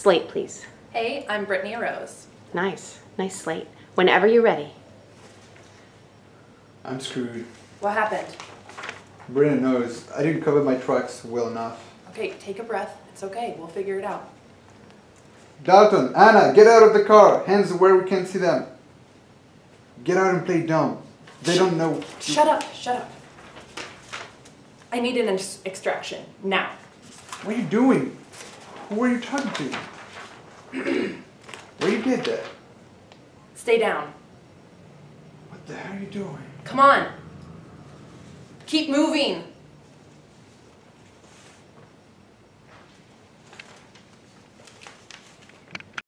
Slate, please. Hey, I'm Brittany Rose. Nice. Nice slate. Whenever you're ready. I'm screwed. What happened? Brandon knows. I didn't cover my tracks well enough. Okay, take a breath. It's okay. We'll figure it out. Dalton, Anna, get out of the car. Hands where we can't see them. Get out and play dumb. They don't know. Shut up. Shut up. I need an extraction. Now. What are you doing? Who are you talking to? Where you get that? Stay down. What the hell are you doing? Come on. Keep moving.